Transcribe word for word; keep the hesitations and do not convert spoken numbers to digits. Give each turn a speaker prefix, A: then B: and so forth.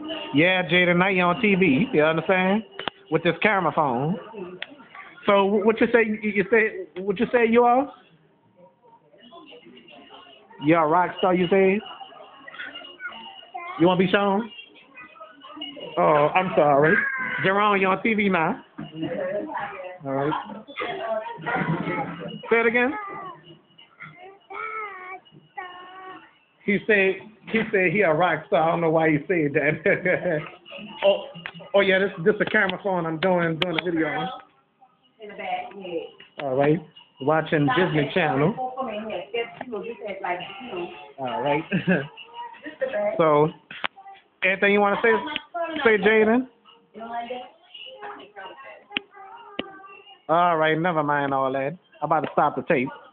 A: Yeah, Jada, now you're on T V. You understand? With this camera phone. So what you say? You say what you say? You are? You're a rock star. You say? You want to be shown? Oh, I'm sorry. Jerome, you're on T V now. All right. Say it again. He said he said he a rock star. I don't know why he said that. oh, oh yeah, this this a camera phone. I'm doing doing a video on. In the back, yeah. All right, watching Disney Channel. All right. So, anything you want to say? Say, Jaden. All right, never mind all that. I'm about to stop the tape.